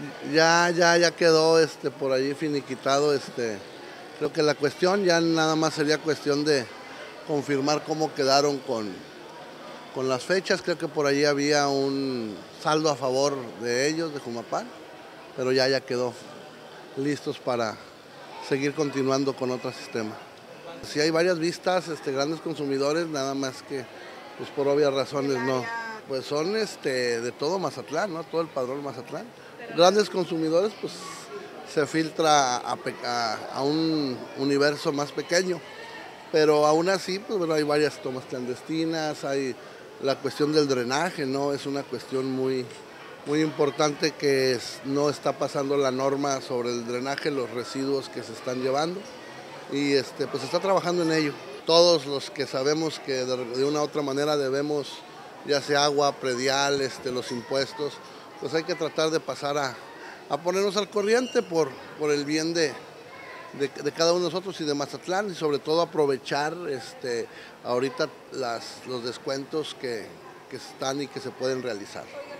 Ya quedó por ahí finiquitado. Creo que la cuestión ya nada más sería cuestión de confirmar cómo quedaron con las fechas. Creo que por ahí había un saldo a favor de ellos, de Jumapal, pero ya quedó listos para seguir continuando con otro sistema. Sí hay varias vistas, grandes consumidores, nada más que pues por obvias razones no. Pues son de todo Mazatlán, ¿no? Todo el padrón Mazatlán. Grandes consumidores, pues se filtra a un universo más pequeño, pero aún así, pues bueno, hay varias tomas clandestinas, hay la cuestión del drenaje, ¿no? Es una cuestión muy importante que no está pasando la norma sobre el drenaje, los residuos que se están llevando, y pues se está trabajando en ello. Todos los que sabemos que de una u otra manera debemos, ya sea agua, predial, los impuestos, pues hay que tratar de pasar a ponernos al corriente por el bien de cada uno de nosotros y de Mazatlán, y sobre todo aprovechar ahorita los descuentos que están y que se pueden realizar.